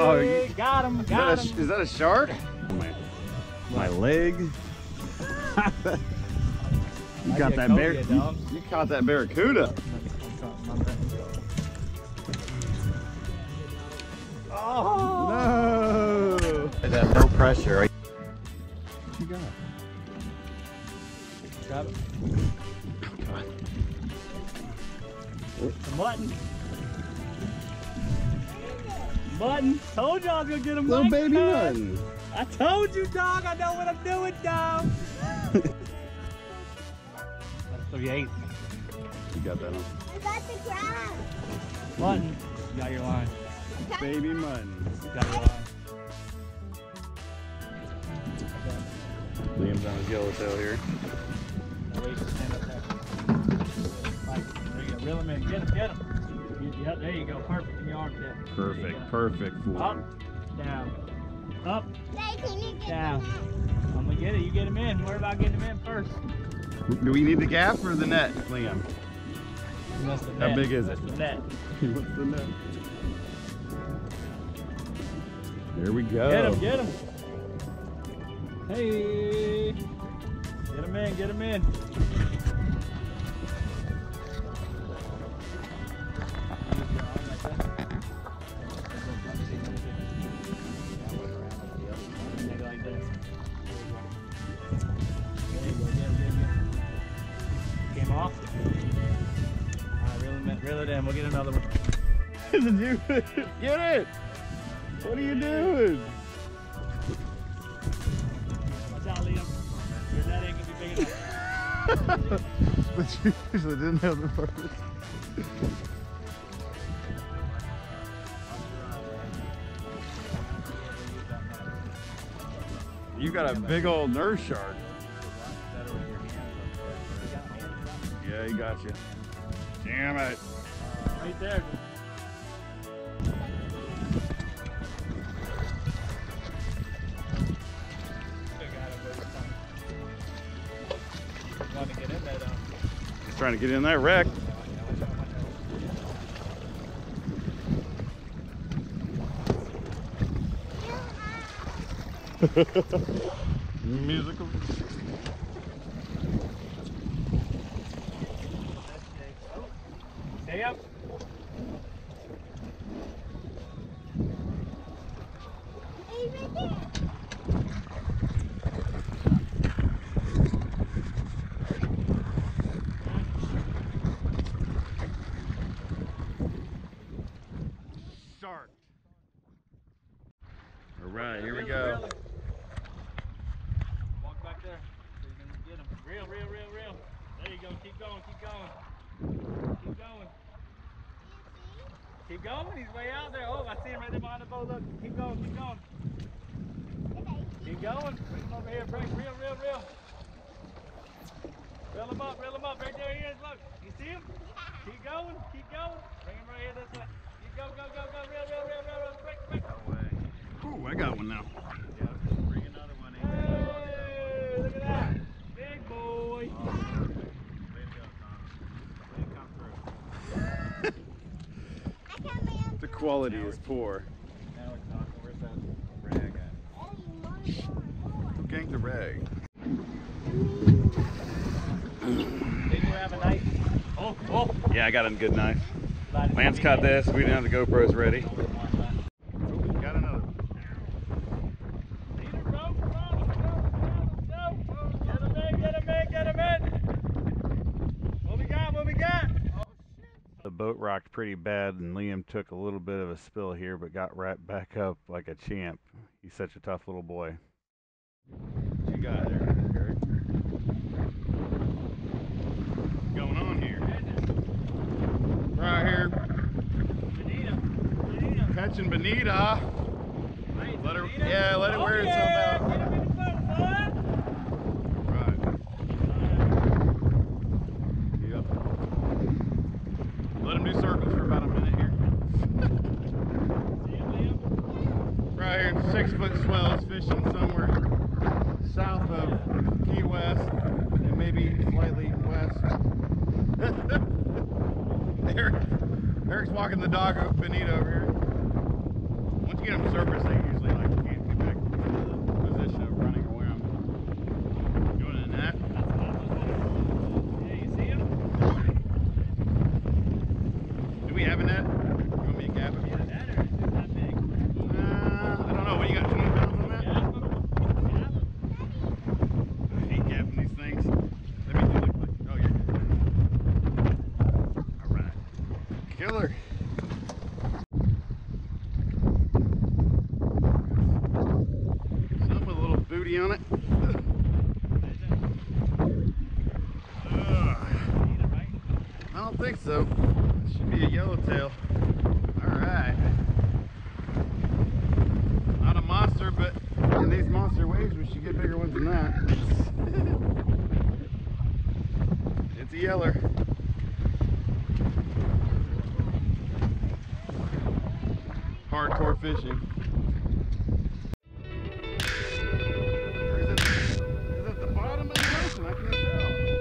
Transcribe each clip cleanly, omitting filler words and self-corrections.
Oh, you got him, got him. Is that a shark? My leg. You got that bear. You caught that barracuda. Oh no! It has no pressure. What you got? Grab it. It's a mutton. Mutton. Told you I was gonna get him. Little baby mutton. I told you, dog. I know what I'm doing, dog. That's 38. You got that on? I got the crab. Mutton. You got your line. Baby mutton. You got your line. Liam's on his yellowtail here. No way, just stand up there. Right, there you go. Reel him in. Get him, get him. Yep, there you go. Perfect. In your arm there. Perfect, perfect form. Up, down, up, Hey, can you get down. the net? I'm gonna get it. You get him in. Worry about getting him in first. Do we need the gaff or the net, Liam? That's the net. How big is it? That's the net. What's the net? There we go. Get him, get him. Hey. Get him in, get him in. Came off. Alright, reel it in. We'll get another one. Get it! What are you doing? Watch out, Liam. Your net ain't gonna be big enough. But you usually didn't have the purpose. You got a big old nurse shark. Yeah, he got you. Damn it. Right there. Want to get in there, though. He's trying to get in that wreck. Musical. Stay up. Hey, right there. Shark. All right, here we go. Walk back there. So you're gonna get him. Reel. There you go. Keep going. Keep going. Keep going. He's way out there. Oh, I see him right there behind the boat. Look. Keep going. Keep going. Bring him over here. Reel. Reel him up. Right there he is. Look. You see him? Keep going. Bring him right here this way. Go. Reel. Quick. No way. Ooh, I got one now. Yeah, bring another one in. Hey, look at that. Big boy. Way to go, Tom. Way to come through. The quality is poor. Now we're talking. Where's that rag at? Who ganked the rag? Did you have a knife? Oh. Yeah, I got a good knife. Lance caught this. We didn't have the GoPros ready. Got another one. Get him in. What we got? The boat rocked pretty bad, and Liam took a little bit of a spill here, but got right back up like a champ. He's such a tough little boy. What you got there, Eric? What's going on here? Right here. Bonita. Catching bonita. Right, Let her, Bonita? yeah, let it wear itself out. Get him in the boat, boy. Right. Yep. Let him do circles for about a minute here. See him, Liam? Right here, 6-foot swells fishing somewhere south of Key West and maybe slightly west. Eric's walking the dog bonita over here. Once you get them surface, they usually like can't get back to the position of running away. I'm doing a net. Yeah, you see him? Do we have a net? You want me to gap him? Yeah, that or is it that big? I don't know. What, you got 20 pounds on that? Gap him. Gap him. I hate gapping these things. Let me do the click. Oh, you're good. All right. Killer. Some with a little booty on it. I don't think so. It should be a yellowtail. All right. Not a monster, but in these monster waves, we should get bigger ones than that. It's a yeller. Hardcore fishing. Or is it at the bottom of the ocean? I can't tell.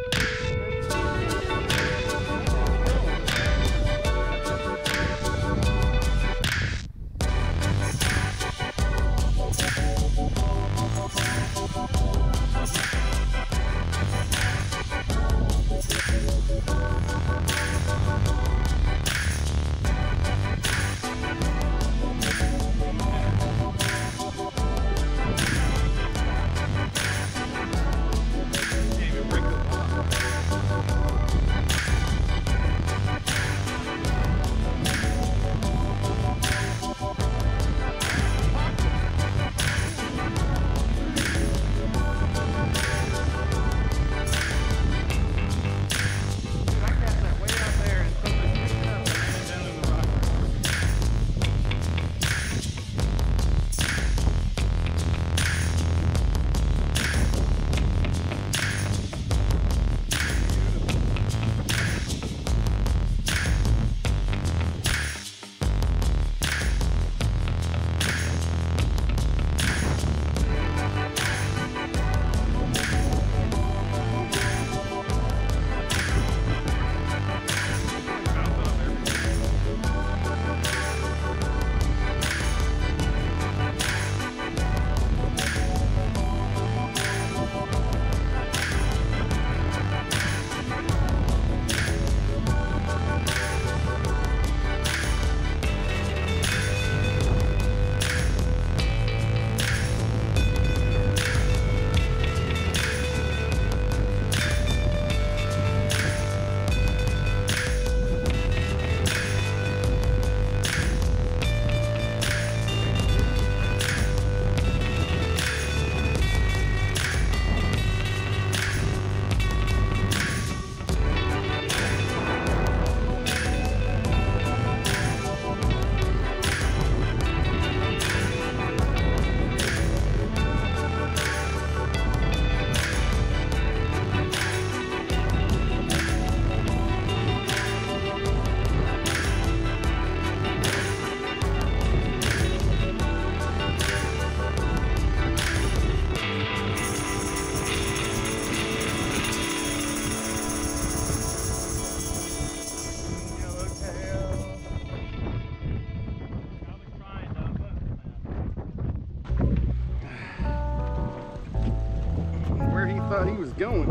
Thought he was going.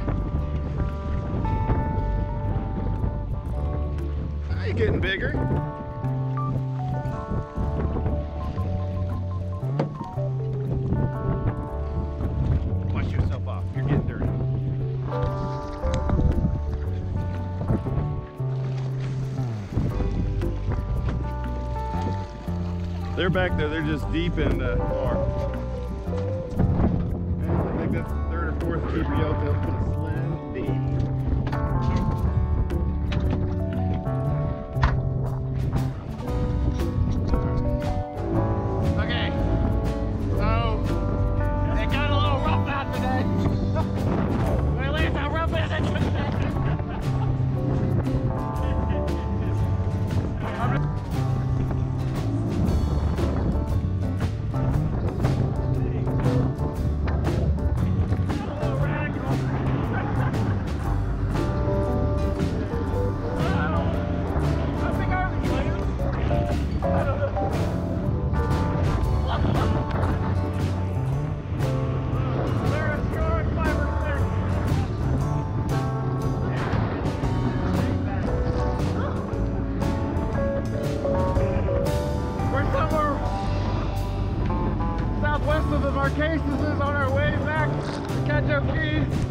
Now you're getting bigger. Wash yourself off. You're getting dirty. They're back there. They're just deep in the bar. I think that's the third or fourth keeper yellowtail gonna slam deep. Okay, so it got a little rough out today. But at least how rough is it today? Marquesas is on our way back to catch up Keys.